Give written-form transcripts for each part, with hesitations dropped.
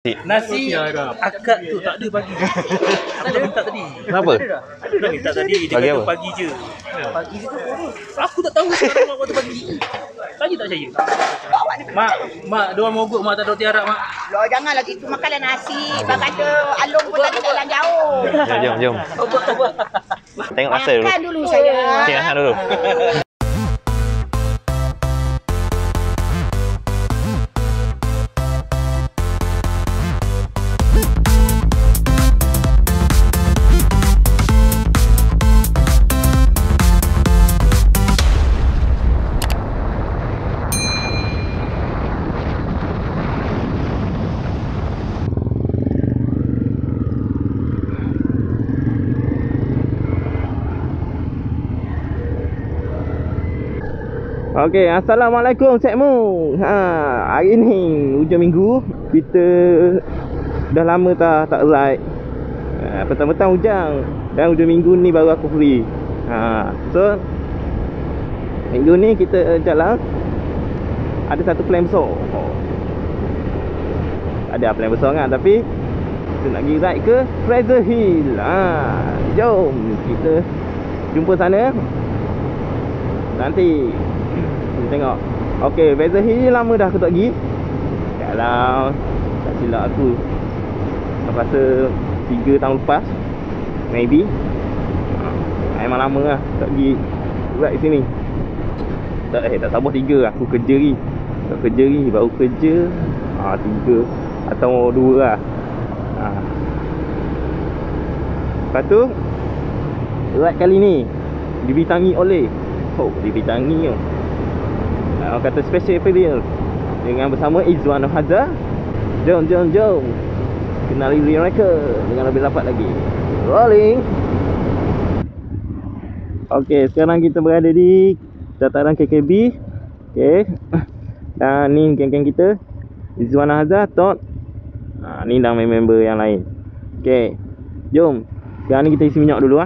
Nasi akak tu tak ada pagi. Abang minta tadi. Kenapa? Ada minta tadi. Dia Bagi kata apa? pagi je. Pagi je tu. Aku tak tahu sekarang waktu pagi. Tanya tak percaya. Mak, diorang mogok mak tak ada tiarap mak. Loh, janganlah gitu makanlah nasi. Bang kata Alung pun tak jalan jauh. Jom. Tengok masa dulu. Makan dulu saya. Makan dulu. Okey, assalamualaikum Sekmu. Hari ni hujung minggu, kita dah lama tak ride. Petang-petang hujan dan hujung minggu ni baru aku free. So minggu ni kita jalan. Ada satu plan besar. Ada plan besar kan, tapi kita nak pergi ride ke Fraser Hill. Jom kita jumpa sana. Nanti kita tengok. Okey, Fraser Hill lama dah aku tak pergi. Kalau tak silap aku, aku rasa 3 tahun lepas, maybe. Memang lama lah tak pergi ride sini. Tak tambah 3 aku kerja ni. Baru kerja 3 atau 2 lah. Lepas tu ride kali ni dibintangi oleh orang kata special appearance dengan bersama Izwan Hazar. Jom kenali mereka dengan lebih rapat lagi. Rolling. Okey, sekarang kita berada di dataran KKB. Okey. Dan ni geng-geng kita, Izwan Hazar, Todd. Ni dah member yang lain. Okey. Jom. Sekarang ni kita isi minyak dulu .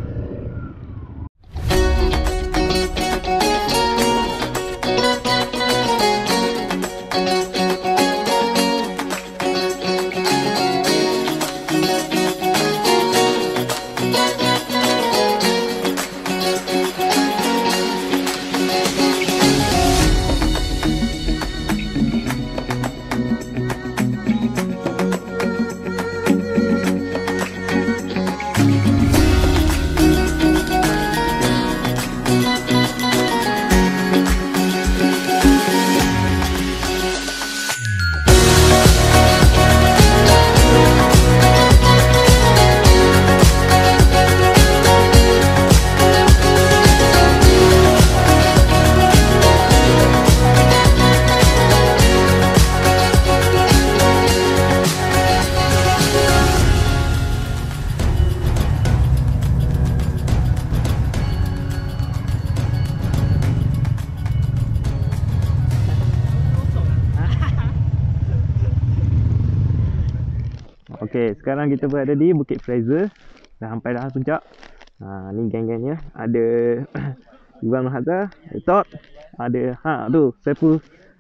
Okey, sekarang kita berada di Bukit Fraser. Dah sampai dah puncak. Ni geng-gengnya. Ada Izwan Hazar, Todd, ada tu Saiful.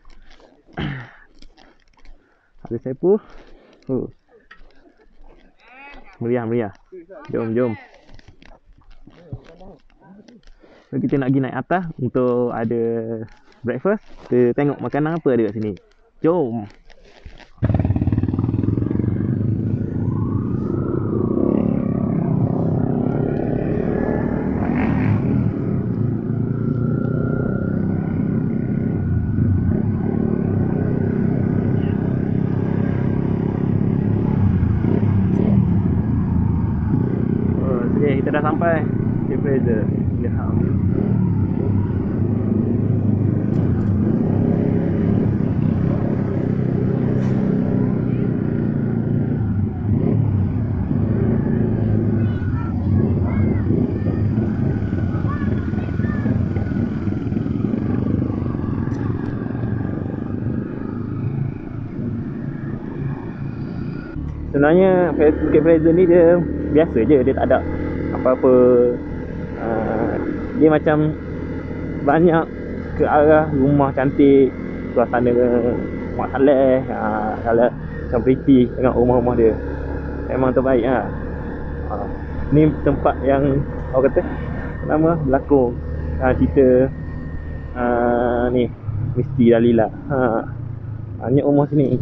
Ada Saiful. Meriah. Jom. So, kita nak pergi naik atas untuk ada breakfast. Kita tengok makanan apa ada kat sini. Jom. Kita dah sampai di Fraser Hill House. Sebenarnya Bukit Fraser ni dia biasa je, dia tak ada apa-apa. Dia macam banyak ke arah rumah cantik, suasana Mak Saleh. macam pretty tengok rumah-rumah dia. Memang terbaik lah. Ni tempat yang orang kata nama berlakon cerita ni Mesti Dalila. Banyak rumah sini.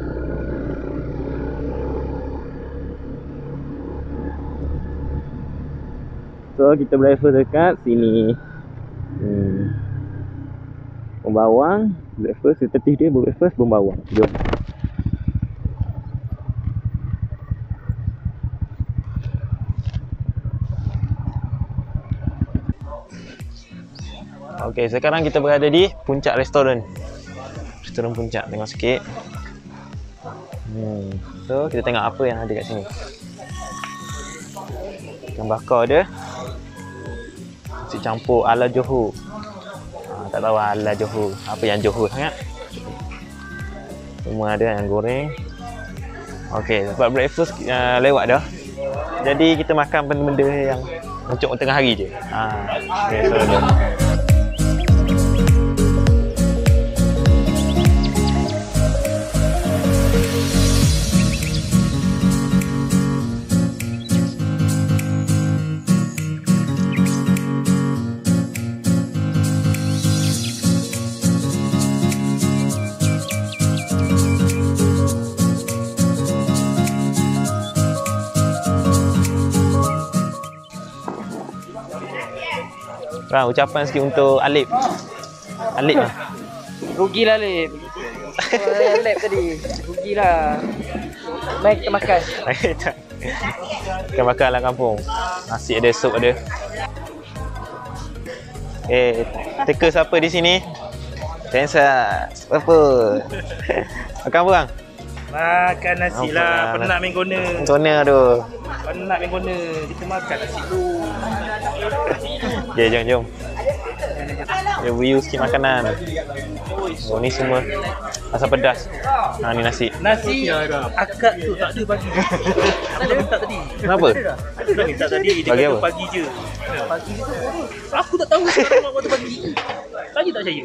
So kita breakfast dekat sini. Pembawang breakfast, setelah dia breakfast pembawang. Jom. Okey, sekarang kita berada di puncak restoran. Restoran puncak, tengok sikit. So, kita tengok apa yang ada kat sini. Ikan bakar dia. Nasi campur ala Johor. Tak tahu ala Johor. Apa yang Johor sangat. Semua ada yang goreng. Okey, sebab breakfast lewat dah. Jadi kita makan benda-benda yang untuk tengah hari je. Okay, so ucapan sikit untuk Alip. Alip lah. Rugilah Alip. Alip tadi. Rugilah. Baik kita makan. Kita makan lah kampung. Nasi ada, sup ada. Teka siapa di sini? Tensas. Apa? Makan apa bang? Makan nasi lah. Penat main gona. Gona tu. Penat main gona. Kita makan nasi tu. Okay, jom. Review sikit makanan. Oh, ni semua asam pedas. Ni nasi. Nasi akak tu tak ada pagi. Aku dah minta tadi. Kenapa? Aku dah minta tadi. Dia Bagi kata apa? pagi je. Pagi je tu. Aku tak tahu sekarang waktu pagi. Tadi tak percaya.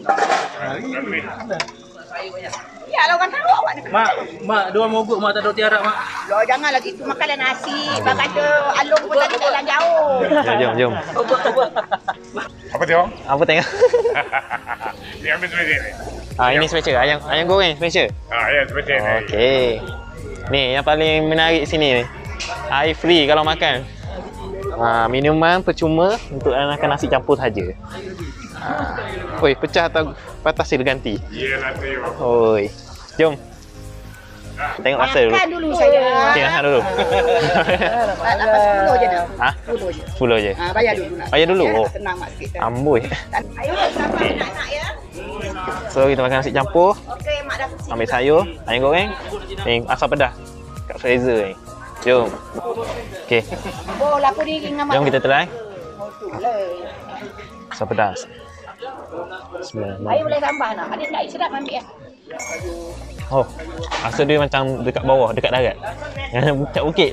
Ya lah orang tahu awak ni. Mak, dia orang mogok, mak tak ada tiarap, mak. Loh, janganlah gitu makanlah nasi. Bagai ada alung pun tak jalan jauh. Jom. Apa tengok? Apa tengok? Dia ambil special ni. Ini special. Ayam goreng special. Ya, special ni. Okey. Ni yang paling menarik sini ni. Air free kalau makan. Minuman percuma untuk makan nasi campur saja. Oi, pecah atau patah sil ganti. Iyalah tu. Oi. Jom. Tengok masa dulu. Makan dulu saya. Tengok dulu. Dapat 10 je dah. 10 je. 10 je. Bayar dulu nak. Bayar dulu? Ya, Oh. Tenang mak sikit. Amboi. Ayo sama anak-anak ya. So kita makan nasi campur. Okey, mak dah kecil. Ambil sayur, ayam goreng, asam pedas kat freezer ni. Jom. Okey. Oh, laku diri dengan mak. Jom kita try. Boleh. Asam pedas. Bismillah. Air boleh tambah nak. Adik nak air sedap ambil ya. Oh, rasa dia macam dekat bawah, dekat darat. Dekat bukit.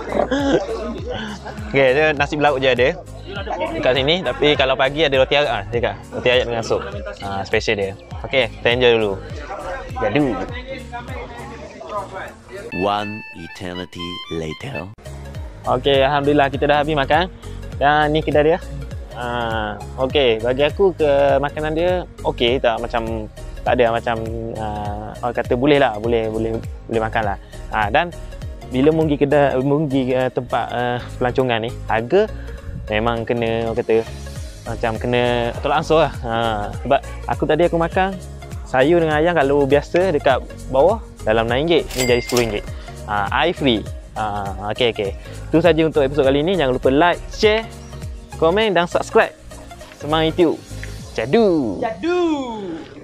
Okey, dia nasi belauk je ada dekat sini, tapi kalau pagi ada roti arak dekat. Roti arak dengan sup. Special dia. Okey, kita enjoy dulu. Jadu. One eternity later. Okey, alhamdulillah kita dah habis makan. Dan ni kedai dia. Okey, bagi aku ke makanan dia okey, tak macam tak ada macam orang kata boleh makan lah. Dan bila munggi tempat pelancongan ni, harga memang kena orang kata macam kena tolak ansur lah. Sebab aku makan sayur dengan ayam kalau biasa dekat bawah dalam RM9, ni jadi RM10. Air free. Okey. Itu saja untuk episod kali ini. Jangan lupa like, share, komen dan subscribe Semang YouTube. Jadu.